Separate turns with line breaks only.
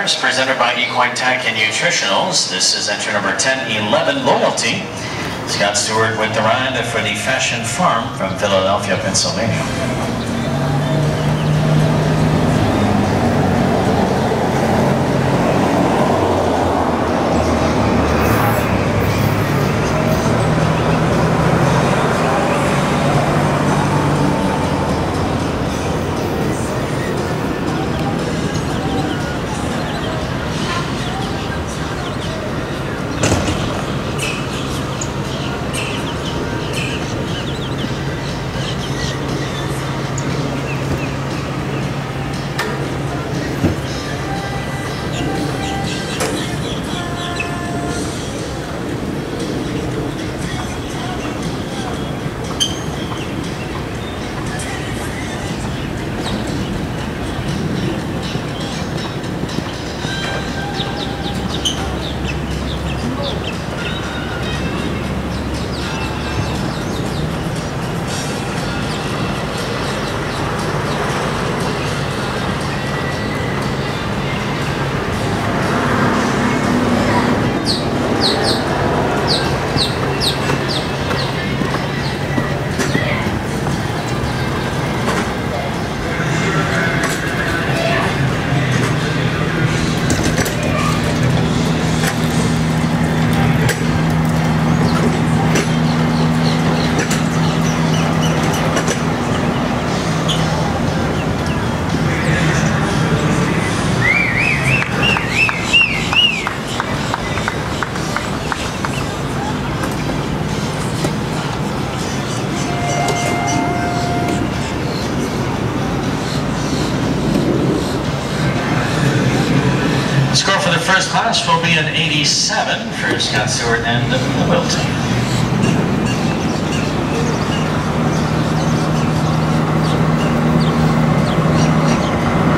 Stars, presented by Equine Tack and Nutritionals. This is entry number 1011, Loyalty. Scott Stewart with the ride for the Fashion Farm from Philadelphia, Pennsylvania. Score for the first class will be an 87 for Scott Stewart and Loyalty.